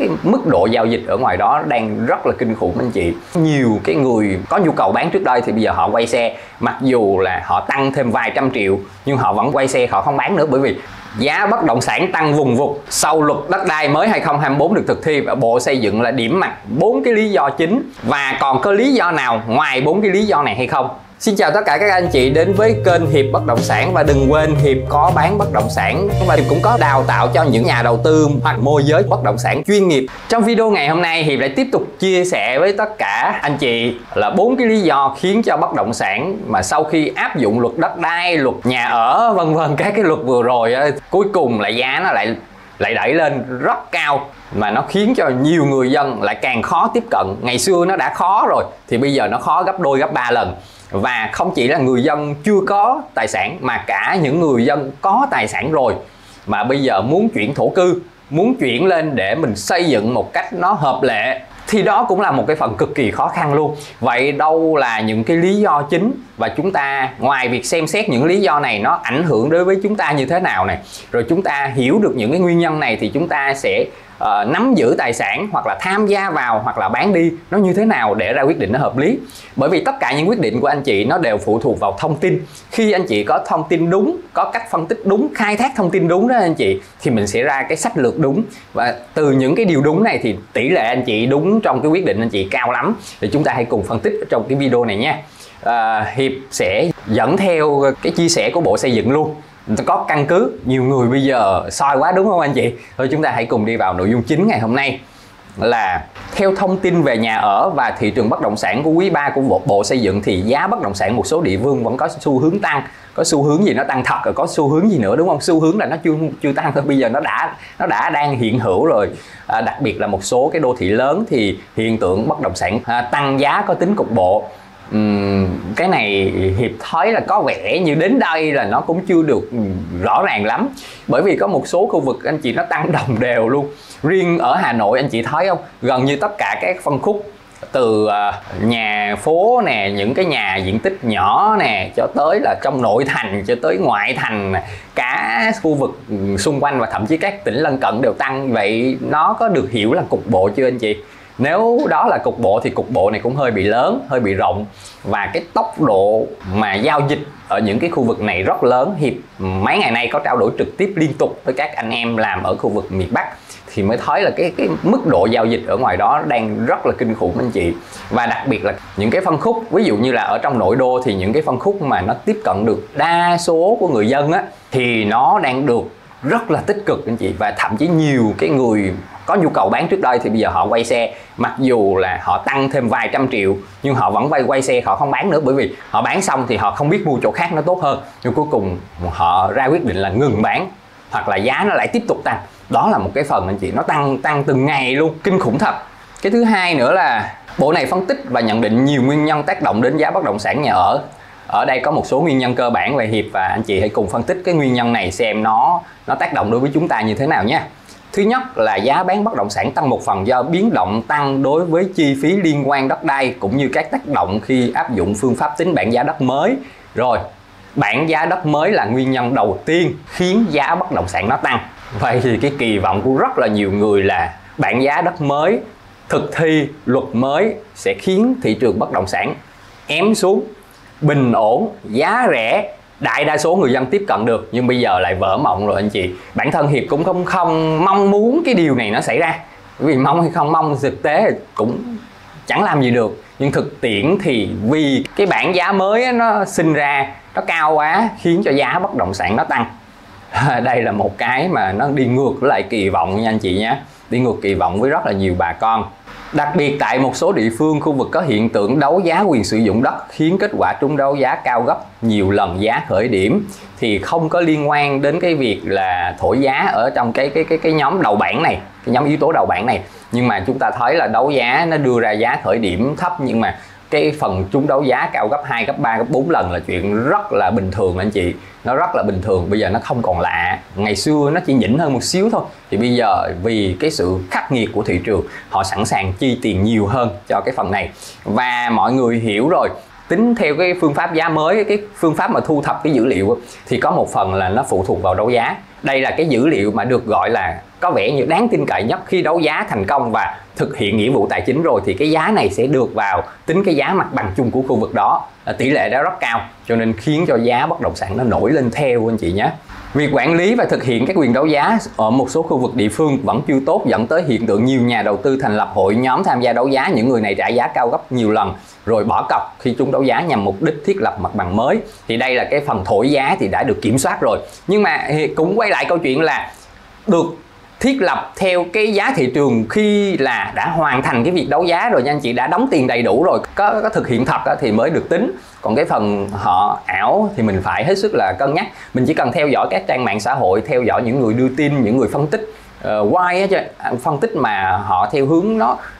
mức độ giao dịch ở ngoài đó đang rất là kinh khủng anh chị. Nhiều cái người có nhu cầu bán trước đây thì bây giờ họ quay xe, mặc dù là họ tăng thêm vài trăm triệu nhưng họ vẫn quay xe, họ không bán nữa, bởi vì giá bất động sản tăng vùng vụt sau luật đất đai mới 2024 được thực thi, và Bộ Xây dựng là điểm mặt 4 cái lý do chính. Và còn có lý do nào ngoài 4 cái lý do này hay không? Xin chào tất cả các anh chị đến với kênh Hiệp Bất Động Sản, và đừng quên Hiệp có bán bất động sản và Hiệp cũng có đào tạo cho những nhà đầu tư hoặc môi giới bất động sản chuyên nghiệp. Trong video ngày hôm nay, Hiệp lại tiếp tục chia sẻ với tất cả anh chị là 4 cái lý do khiến cho bất động sản mà sau khi áp dụng luật đất đai, luật nhà ở vân vân các cái luật vừa rồi cuối cùng là giá nó lại đẩy lên rất cao, mà nó khiến cho nhiều người dân lại càng khó tiếp cận. Ngày xưa nó đã khó rồi thì bây giờ nó khó gấp đôi gấp 3 lần. Và không chỉ là người dân chưa có tài sản mà cả những người dân có tài sản rồi mà bây giờ muốn chuyển thổ cư, muốn chuyển lên để mình xây dựng một cách nó hợp lệ, thì đó cũng là một cái phần cực kỳ khó khăn luôn. Vậy đâu là những cái lý do chính, và chúng ta ngoài việc xem xét những lý do này nó ảnh hưởng đối với chúng ta như thế nào này, rồi chúng ta hiểu được những cái nguyên nhân này thì chúng ta sẽ nắm giữ tài sản hoặc là tham gia vào hoặc là bán đi nó như thế nào để ra quyết định nó hợp lý. Bởi vì tất cả những quyết định của anh chị nó đều phụ thuộc vào thông tin. Khi anh chị có thông tin đúng, có cách phân tích đúng, khai thác thông tin đúng đó anh chị, thì mình sẽ ra cái sách lược đúng. Và từ những cái điều đúng này thì tỷ lệ anh chị đúng trong cái quyết định anh chị cao lắm. Thì chúng ta hãy cùng phân tích trong cái video này nha. Hiệp sẽ dẫn theo cái chia sẻ của Bộ Xây dựng luôn, có căn cứ. Nhiều người bây giờ soi quá đúng không anh chị? Thôi chúng ta hãy cùng đi vào nội dung chính ngày hôm nay. Là theo thông tin về nhà ở và thị trường bất động sản của quý 3 của Bộ Xây dựng thì giá bất động sản một số địa phương vẫn có xu hướng tăng. Có xu hướng gì nó tăng thật rồi, có xu hướng gì nữa đúng không? Xu hướng là nó chưa tăng thôi, bây giờ nó đã đang hiện hữu rồi. Đặc biệt là một số cái đô thị lớn thì hiện tượng bất động sản tăng giá có tính cục bộ. Cái này Hiệp thấy là có vẻ như đến đây là nó cũng chưa được rõ ràng lắm, bởi vì có một số khu vực anh chị nó tăng đồng đều luôn. Riêng ở Hà Nội anh chị thấy không, gần như tất cả các phân khúc từ nhà phố nè, những cái nhà diện tích nhỏ nè, cho tới là trong nội thành cho tới ngoại thành, cả khu vực xung quanh và thậm chí các tỉnh lân cận đều tăng. Vậy nó có được hiểu là cục bộ chưa anh chị? Nếu đó là cục bộ thì cục bộ này cũng hơi bị lớn, hơi bị rộng, và cái tốc độ mà giao dịch ở những cái khu vực này rất lớn. Hiệp mấy ngày nay có trao đổi trực tiếp liên tục với các anh em làm ở khu vực miền Bắc thì mới thấy là cái mức độ giao dịch ở ngoài đó đang rất là kinh khủng anh chị. Và đặc biệt là những cái phân khúc, ví dụ như là ở trong nội đô thì những cái phân khúc mà nó tiếp cận được đa số của người dân á, thì nó đang được rất là tích cực anh chị. Và thậm chí nhiều cái người có nhu cầu bán trước đây thì bây giờ họ quay xe, mặc dù là họ tăng thêm vài trăm triệu nhưng họ vẫn quay xe, họ không bán nữa, bởi vì họ bán xong thì họ không biết mua chỗ khác nó tốt hơn, nhưng cuối cùng họ ra quyết định là ngừng bán hoặc là giá nó lại tiếp tục tăng. Đó là một cái phần anh chị, nó tăng từng ngày luôn, kinh khủng thật. Cái thứ hai nữa là bộ này phân tích và nhận định nhiều nguyên nhân tác động đến giá bất động sản nhà ở. Ở đây có một số nguyên nhân cơ bản về Hiệp và anh chị hãy cùng phân tích cái nguyên nhân này xem nó tác động đối với chúng ta như thế nào nha. Thứ nhất là giá bán bất động sản tăng một phần do biến động tăng đối với chi phí liên quan đất đai cũng như các tác động khi áp dụng phương pháp tính bảng giá đất mới. Rồi, bảng giá đất mới là nguyên nhân đầu tiên khiến giá bất động sản nó tăng. Vậy thì cái kỳ vọng của rất là nhiều người là bảng giá đất mới, thực thi luật mới sẽ khiến thị trường bất động sản ém xuống, bình ổn, giá rẻ, đại đa số người dân tiếp cận được. Nhưng bây giờ lại vỡ mộng rồi anh chị. Bản thân Hiệp cũng không mong muốn cái điều này nó xảy ra, vì mong hay không mong thực tế cũng chẳng làm gì được. Nhưng thực tiễn thì vì cái bảng giá mới nó sinh ra nó cao quá khiến cho giá bất động sản nó tăng. Đây là một cái mà nó đi ngược với lại kỳ vọng nha anh chị nhé, đi ngược kỳ vọng với rất là nhiều bà con. Đặc biệt tại một số địa phương, khu vực có hiện tượng đấu giá quyền sử dụng đất khiến kết quả trúng đấu giá cao gấp nhiều lần giá khởi điểm, thì không có liên quan đến cái việc là thổi giá ở trong cái nhóm đầu bảng này, cái nhóm yếu tố đầu bảng này. Nhưng mà chúng ta thấy là đấu giá nó đưa ra giá khởi điểm thấp, nhưng mà cái phần trúng đấu giá cao gấp 2, gấp 3, gấp 4 lần là chuyện rất là bình thường anh chị. Nó rất là bình thường, bây giờ nó không còn lạ. Ngày xưa nó chỉ nhỉnh hơn một xíu thôi, thì bây giờ vì cái sự khắc nghiệt của thị trường, họ sẵn sàng chi tiền nhiều hơn cho cái phần này. Và mọi người hiểu rồi, tính theo cái phương pháp giá mới, cái phương pháp mà thu thập cái dữ liệu thì có một phần là nó phụ thuộc vào đấu giá. Đây là cái dữ liệu mà được gọi là có vẻ như đáng tin cậy nhất. Khi đấu giá thành công và thực hiện nghĩa vụ tài chính rồi thì cái giá này sẽ được vào tính cái giá mặt bằng chung của khu vực đó. Tỷ lệ đó rất cao, cho nên khiến cho giá bất động sản nó nổi lên theo anh chị nhé. Việc quản lý và thực hiện các quyền đấu giá ở một số khu vực địa phương vẫn chưa tốt, dẫn tới hiện tượng nhiều nhà đầu tư thành lập hội nhóm tham gia đấu giá. Những người này trả giá cao gấp nhiều lần rồi bỏ cọc khi chúng đấu giá nhằm mục đích thiết lập mặt bằng mới. Thì đây là cái phần thổi giá thì đã được kiểm soát rồi. Nhưng mà cũng quay lại câu chuyện là được thiết lập theo cái giá thị trường khi là đã hoàn thành cái việc đấu giá rồi nha anh chị, đã đóng tiền đầy đủ rồi, có thực hiện thật thì mới được tính. Còn cái phần họ ảo thì mình phải hết sức là cân nhắc. Mình chỉ cần theo dõi các trang mạng xã hội, theo dõi những người đưa tin, những người phân tích why chứ, phân tích mà họ theo hướng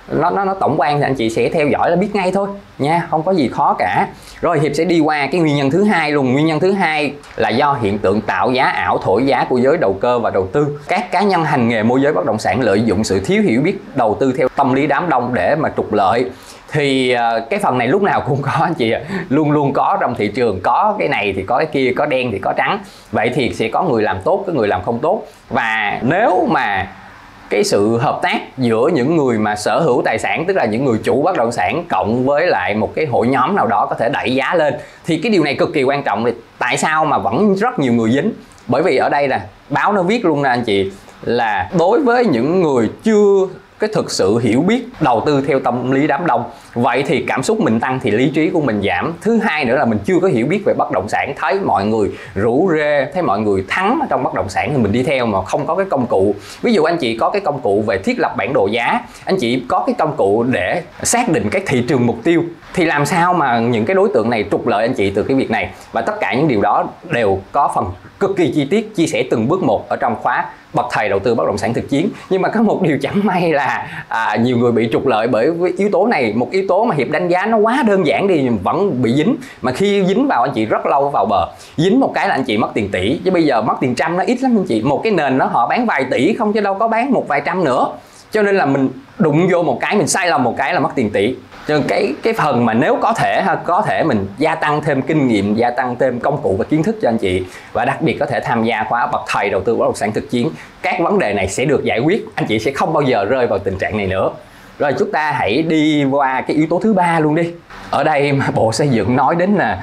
nó tổng quan thì anh chị sẽ theo dõi là biết ngay thôi nha, không có gì khó cả. Rồi Hiệp sẽ đi qua cái nguyên nhân thứ hai luôn. Nguyên nhân thứ hai là do hiện tượng tạo giá ảo, thổi giá của giới đầu cơ và đầu tư. Các cá nhân hành nghề môi giới bất động sản lợi dụng sự thiếu hiểu biết đầu tư theo tâm lý đám đông để mà trục lợi. Thì cái phần này lúc nào cũng có anh chị ạ, luôn luôn có trong thị trường, có cái này thì có cái kia, có đen thì có trắng. Vậy thì sẽ có người làm tốt, có người làm không tốt. Và nếu mà cái sự hợp tác giữa những người mà sở hữu tài sản, tức là những người chủ bất động sản, cộng với lại một cái hội nhóm nào đó có thể đẩy giá lên, thì cái điều này cực kỳ quan trọng. Thì tại sao mà vẫn rất nhiều người dính? Bởi vì ở đây là báo nó viết luôn nè anh chị, là đối với những người chưa cái thực sự hiểu biết đầu tư theo tâm lý đám đông, vậy thì cảm xúc mình tăng thì lý trí của mình giảm. Thứ hai nữa là mình chưa có hiểu biết về bất động sản, thấy mọi người rủ rê, thấy mọi người thắng ở trong bất động sản thì mình đi theo mà không có cái công cụ. Ví dụ anh chị có cái công cụ về thiết lập bản đồ giá, anh chị có cái công cụ để xác định cái thị trường mục tiêu, thì làm sao mà những cái đối tượng này trục lợi anh chị từ cái việc này. Và tất cả những điều đó đều có phần cực kỳ chi tiết, chia sẻ từng bước một ở trong khóa Bậc Thầy Đầu Tư Bất Động Sản Thực Chiến. Nhưng mà có một điều chẳng may là nhiều người bị trục lợi bởi yếu tố này. Một yếu tố mà Hiệp đánh giá nó quá đơn giản đi, vẫn bị dính. Mà khi dính vào anh chị rất lâu vào bờ. Dính một cái là anh chị mất tiền tỷ, chứ bây giờ mất tiền trăm nó ít lắm anh chị. Một cái nền nó họ bán vài tỷ không, chứ đâu có bán một vài trăm nữa. Cho nên là mình đụng vô một cái, mình sai lầm một cái là mất tiền tỷ. Cho nên cái phần mà nếu có thể mình gia tăng thêm kinh nghiệm, gia tăng thêm công cụ và kiến thức cho anh chị, và đặc biệt có thể tham gia khóa Bậc Thầy Đầu Tư Bất Động Sản Thực Chiến, các vấn đề này sẽ được giải quyết, anh chị sẽ không bao giờ rơi vào tình trạng này nữa. Rồi chúng ta hãy đi qua cái yếu tố thứ ba luôn đi. Ở đây mà Bộ Xây Dựng nói đến là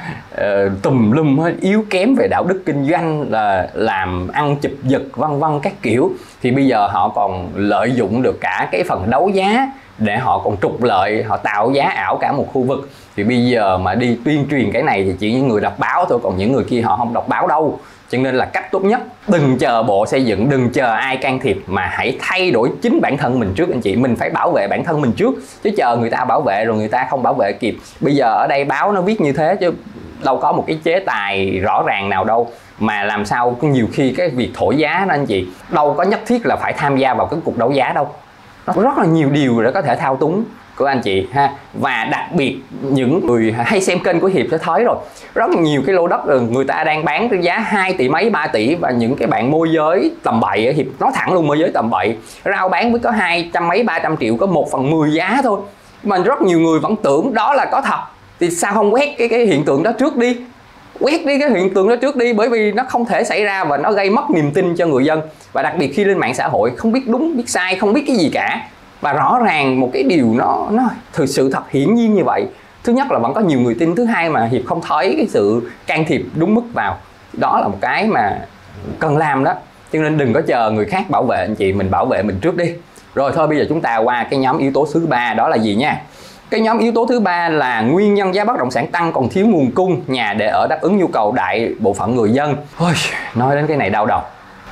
tùm lum yếu kém về đạo đức kinh doanh, là làm ăn chụp giật vân vân các kiểu, thì bây giờ họ còn lợi dụng được cả cái phần đấu giá để họ còn trục lợi, họ tạo giá ảo cả một khu vực. Thì bây giờ mà đi tuyên truyền cái này thì chỉ những người đọc báo thôi, còn những người kia họ không đọc báo đâu. Cho nên là cách tốt nhất, đừng chờ Bộ Xây Dựng, đừng chờ ai can thiệp, mà hãy thay đổi chính bản thân mình trước anh chị. Mình phải bảo vệ bản thân mình trước, chứ chờ người ta bảo vệ rồi người ta không bảo vệ kịp. Bây giờ ở đây báo nó viết như thế chứ đâu có một cái chế tài rõ ràng nào đâu. Mà làm sao nhiều khi cái việc thổi giá đó anh chị, đâu có nhất thiết là phải tham gia vào cái cuộc đấu giá đâu. Nó rất là nhiều điều để có thể thao túng của anh chị ha. Và đặc biệt những người hay xem kênh của Hiệp sẽ thấy rồi, rất nhiều cái lô đất người ta đang bán cái giá 2 tỷ mấy 3 tỷ, và những cái bạn môi giới tầm bậy, Hiệp nói thẳng luôn, môi giới tầm bậy rao bán với có 200 mấy 300 triệu, có 1/10 giá thôi, mà rất nhiều người vẫn tưởng đó là có thật. Thì sao không quét cái hiện tượng đó trước đi, quét đi cái hiện tượng đó trước đi, bởi vì nó không thể xảy ra và nó gây mất niềm tin cho người dân. Và đặc biệt khi lên mạng xã hội không biết đúng biết sai, không biết cái gì cả, và rõ ràng một cái điều nó thực sự thật hiển nhiên như vậy. Thứ nhất là vẫn có nhiều người tin, thứ hai mà Hiệp không thấy cái sự can thiệp đúng mức vào. Đó là một cái mà cần làm đó. Cho nên đừng có chờ người khác bảo vệ anh chị, mình bảo vệ mình trước đi. Rồi thôi bây giờ chúng ta qua cái nhóm yếu tố thứ ba, đó là gì nha. Cái nhóm yếu tố thứ ba là nguyên nhân giá bất động sản tăng còn thiếu nguồn cung nhà để ở đáp ứng nhu cầu đại bộ phận người dân. Ôi, nói đến cái này đau đầu.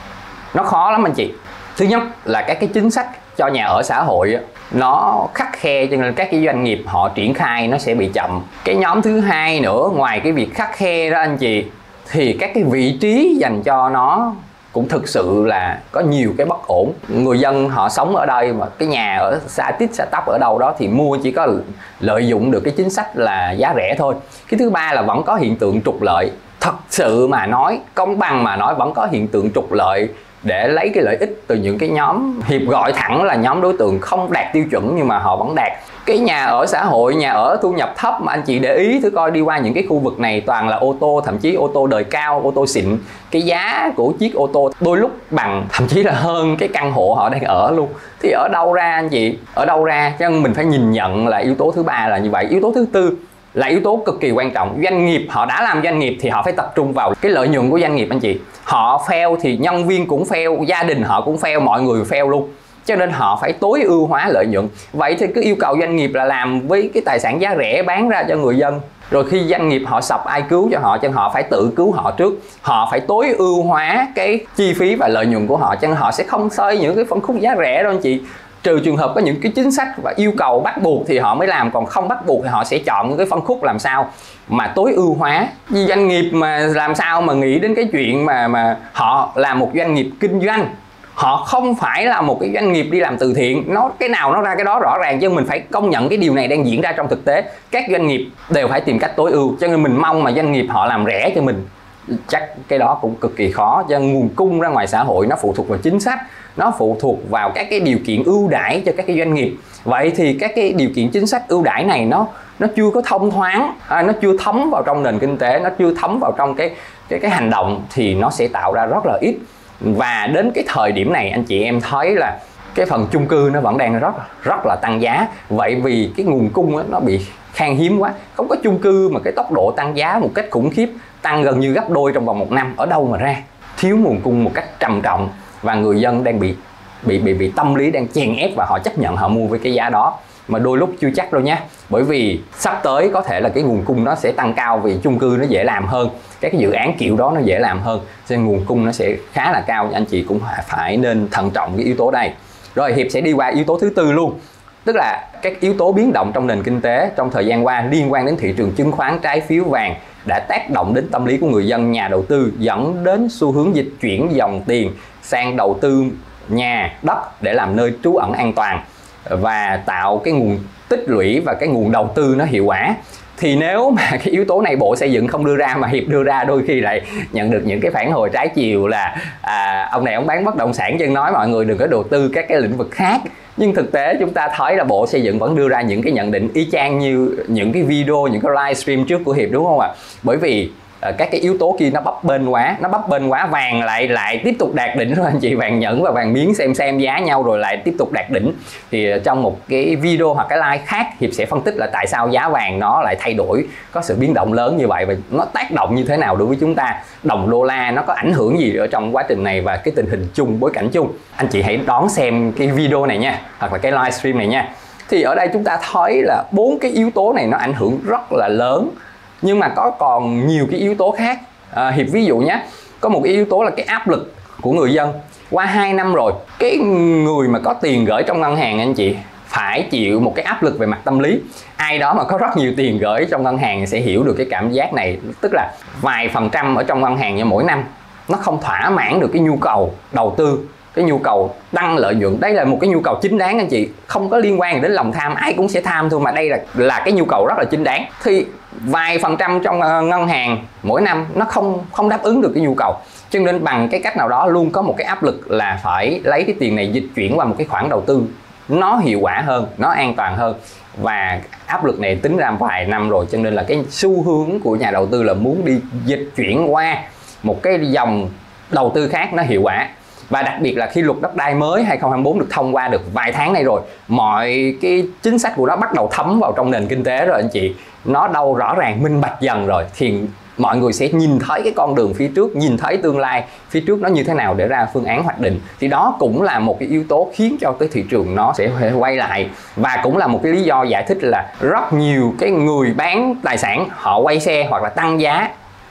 Nó khó lắm anh chị. Thứ nhất là các cái chính sách cho nhà ở xã hội nó khắt khe, cho nên các cái doanh nghiệp họ triển khai nó sẽ bị chậm. Cái nhóm thứ hai nữa, ngoài cái việc khắt khe đó anh chị, thì các cái vị trí dành cho nó cũng thực sự là có nhiều cái bất ổn. Người dân họ sống ở đây mà cái nhà ở xa tít xa tắp ở đâu đó thì mua chỉ có lợi dụng được cái chính sách là giá rẻ thôi. Cái thứ ba là vẫn có hiện tượng trục lợi. Thật sự mà nói, công bằng mà nói, vẫn có hiện tượng trục lợi để lấy cái lợi ích từ những cái nhóm Hiệp gọi thẳng là nhóm đối tượng không đạt tiêu chuẩn nhưng mà họ vẫn đạt. Cái nhà ở xã hội, nhà ở thu nhập thấp mà anh chị để ý thử coi, đi qua những cái khu vực này toàn là ô tô, thậm chí ô tô đời cao, ô tô xịn. Cái giá của chiếc ô tô đôi lúc bằng, thậm chí là hơn cái căn hộ họ đang ở luôn. Thì ở đâu ra anh chị? Ở đâu ra? Cho nên mình phải nhìn nhận là yếu tố thứ ba là như vậy. Yếu tố thứ tư là yếu tố cực kỳ quan trọng. Doanh nghiệp họ đã làm doanh nghiệp thì họ phải tập trung vào cái lợi nhuận của doanh nghiệp anh chị. Họ fail thì nhân viên cũng fail, gia đình họ cũng fail, mọi người fail luôn. Cho nên họ phải tối ưu hóa lợi nhuận. Vậy thì cứ yêu cầu doanh nghiệp là làm với cái tài sản giá rẻ bán ra cho người dân. Rồi khi doanh nghiệp họ sập ai cứu cho họ, cho nên họ phải tự cứu họ trước. Họ phải tối ưu hóa cái chi phí và lợi nhuận của họ, cho nên họ sẽ không xơi những cái phân khúc giá rẻ đâu anh chị. Trừ trường hợp có những cái chính sách và yêu cầu bắt buộc thì họ mới làm, còn không bắt buộc thì họ sẽ chọn những cái phân khúc làm sao mà tối ưu hóa. Vì doanh nghiệp mà làm sao mà nghĩ đến cái chuyện mà họ làm một doanh nghiệp kinh doanh. Họ không phải là một cái doanh nghiệp đi làm từ thiện. Nó cái nào nó ra cái đó rõ ràng, chứ mình phải công nhận cái điều này đang diễn ra trong thực tế. Các doanh nghiệp đều phải tìm cách tối ưu, cho nên mình mong mà doanh nghiệp họ làm rẻ cho mình, chắc cái đó cũng cực kỳ khó. Cho nên nguồn cung ra ngoài xã hội nó phụ thuộc vào chính sách, nó phụ thuộc vào các cái điều kiện ưu đãi cho các cái doanh nghiệp. Vậy thì các cái điều kiện chính sách ưu đãi này nó chưa có thông thoáng, nó chưa thấm vào trong nền kinh tế, nó chưa thấm vào trong cái hành động, thì nó sẽ tạo ra rất là ít. Và đến cái thời điểm này anh chị em thấy là cái phần chung cư nó vẫn đang rất là tăng giá. Vậy vì cái nguồn cung nó bị khan hiếm quá, không có chung cư mà cái tốc độ tăng giá một cách khủng khiếp, tăng gần như gấp đôi trong vòng 1 năm, ở đâu mà ra. Thiếu nguồn cung một cách trầm trọng và người dân đang bị tâm lý đang chèn ép và họ chấp nhận họ mua với cái giá đó. Mà đôi lúc chưa chắc đâu nha, bởi vì sắp tới có thể là cái nguồn cung nó sẽ tăng cao vì chung cư nó dễ làm hơn, các cái dự án kiểu đó nó dễ làm hơn, cho nên nguồn cung nó sẽ khá là cao. Anh chị cũng phải nên thận trọng cái yếu tố này. Rồi Hiệp sẽ đi qua yếu tố thứ tư luôn, tức là các yếu tố biến động trong nền kinh tế trong thời gian qua liên quan đến thị trường chứng khoán, trái phiếu, vàng đã tác động đến tâm lý của người dân, nhà đầu tư, dẫn đến xu hướng dịch chuyển dòng tiền sang đầu tư nhà, đất để làm nơi trú ẩn an toàn và tạo cái nguồn tích lũy và cái nguồn đầu tư nó hiệu quả. Thì nếu mà cái yếu tố này Bộ Xây dựng không đưa ra mà Hiệp đưa ra, đôi khi lại nhận được những cái phản hồi trái chiều là ông này ông bán bất động sản chứ nói mọi người đừng có đầu tư các cái lĩnh vực khác. Nhưng thực tế chúng ta thấy là Bộ Xây dựng vẫn đưa ra những cái nhận định y chang như những cái video, những cái livestream trước của Hiệp, đúng không ạ? Bởi vì các cái yếu tố kia nó bấp bênh quá, vàng lại tiếp tục đạt đỉnh rồi anh chị. Vàng nhẫn và vàng miếng xem giá nhau rồi lại tiếp tục đạt đỉnh. Thì trong một cái video hoặc cái live khác, Hiệp sẽ phân tích là tại sao giá vàng nó lại thay đổi, có sự biến động lớn như vậy và nó tác động như thế nào đối với chúng ta, đồng đô la nó có ảnh hưởng gì ở trong quá trình này và cái tình hình chung, bối cảnh chung. Anh chị hãy đón xem cái video này nha, hoặc là cái livestream này nha. Thì ở đây chúng ta thấy là 4 cái yếu tố này nó ảnh hưởng rất là lớn, nhưng mà có còn nhiều cái yếu tố khác. Hiệp ví dụ nhé, có một cái yếu tố là cái áp lực của người dân. Qua 2 năm rồi, cái người mà có tiền gửi trong ngân hàng anh chị phải chịu một cái áp lực về mặt tâm lý. Ai đó mà có rất nhiều tiền gửi trong ngân hàng sẽ hiểu được cái cảm giác này, tức là vài % ở trong ngân hàng như mỗi năm nó không thỏa mãn được cái nhu cầu đầu tư, cái nhu cầu tăng lợi nhuận. Đây là một cái nhu cầu chính đáng anh chị, không có liên quan đến lòng tham, ai cũng sẽ tham thôi, mà đây là cái nhu cầu rất là chính đáng. Thì vài % trong ngân hàng mỗi năm nó không đáp ứng được cái nhu cầu, cho nên bằng cái cách nào đó luôn có một cái áp lực là phải lấy cái tiền này dịch chuyển qua một cái khoản đầu tư nó hiệu quả hơn, nó an toàn hơn. Và áp lực này tính ra vài năm rồi, cho nên là cái xu hướng của nhà đầu tư là muốn đi dịch chuyển qua một cái dòng đầu tư khác nó hiệu quả. Và đặc biệt là khi luật đất đai mới 2024 được thông qua được vài tháng này rồi, mọi cái chính sách của nó bắt đầu thấm vào trong nền kinh tế rồi anh chị. Nó đâu rõ ràng minh bạch dần rồi thì mọi người sẽ nhìn thấy cái con đường phía trước, nhìn thấy tương lai phía trước nó như thế nào để ra phương án hoạch định. Thì đó cũng là một cái yếu tố khiến cho cái thị trường nó sẽ quay lại. Và cũng là một cái lý do giải thích là rất nhiều cái người bán tài sản họ quay xe hoặc là tăng giá,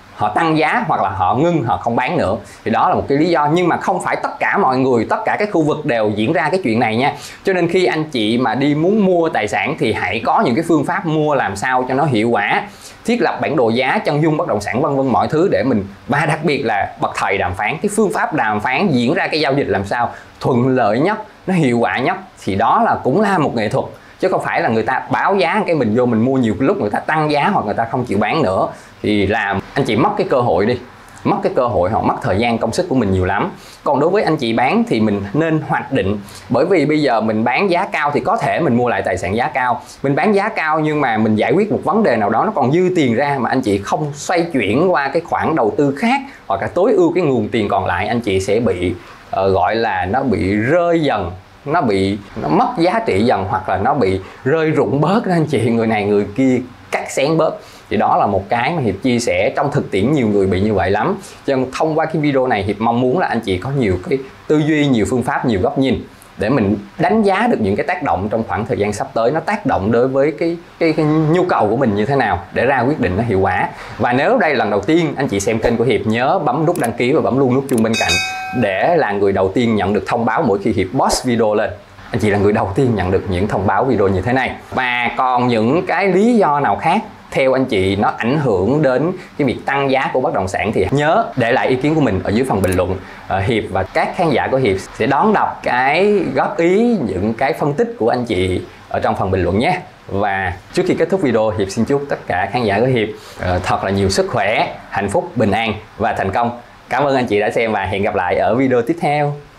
hoặc là họ ngưng, họ không bán nữa. Thì đó là một cái lý do, nhưng mà không phải tất cả mọi người, tất cả các khu vực đều diễn ra cái chuyện này nha. Cho nên khi anh chị mà đi muốn mua tài sản thì hãy có những cái phương pháp mua làm sao cho nó hiệu quả, thiết lập bản đồ giá, chân dung bất động sản, vân vân mọi thứ để mình, và đặc biệt là bậc thầy đàm phán, cái phương pháp đàm phán diễn ra cái giao dịch làm sao thuận lợi nhất, nó hiệu quả nhất. Thì đó là cũng là một nghệ thuật, chứ không phải là người ta báo giá cái mình vô mình mua nhiều, lúc người ta tăng giá hoặc người ta không chịu bán nữa thì làm anh chị mất cái cơ hội đi. mất cái cơ hội, họ mất thời gian công sức của mình nhiều lắm. Còn đối với anh chị bán thì mình nên hoạch định, bởi vì bây giờ mình bán giá cao thì có thể mình mua lại tài sản giá cao. Mình bán giá cao nhưng mà mình giải quyết một vấn đề nào đó nó còn dư tiền ra mà anh chị không xoay chuyển qua cái khoản đầu tư khác, hoặc là tối ưu cái nguồn tiền còn lại, anh chị sẽ bị gọi là nó bị rơi dần, nó mất giá trị dần, hoặc là nó bị rơi rụng bớt đó anh chị, người này người kia cắt xén bớt. Thì đó là một cái mà Hiệp chia sẻ, trong thực tiễn nhiều người bị như vậy lắm. Cho nên thông qua cái video này Hiệp mong muốn là anh chị có nhiều cái tư duy, nhiều phương pháp, nhiều góc nhìn để mình đánh giá được những cái tác động trong khoảng thời gian sắp tới, nó tác động đối với cái nhu cầu của mình như thế nào để ra quyết định nó hiệu quả. Và nếu đây là lần đầu tiên anh chị xem kênh của Hiệp, nhớ bấm nút đăng ký và bấm luôn nút chuông bên cạnh để là người đầu tiên nhận được thông báo mỗi khi Hiệp post video lên. Anh chị là người đầu tiên nhận được những thông báo video như thế này. Và còn những cái lý do nào khác theo anh chị nó ảnh hưởng đến cái việc tăng giá của bất động sản thì nhớ để lại ý kiến của mình ở dưới phần bình luận. Hiệp và các khán giả của Hiệp sẽ đón đọc cái góp ý, những cái phân tích của anh chị ở trong phần bình luận nhé. Và trước khi kết thúc video, Hiệp xin chúc tất cả khán giả của Hiệp thật là nhiều sức khỏe, hạnh phúc, bình an và thành công. Cảm ơn anh chị đã xem và hẹn gặp lại ở video tiếp theo.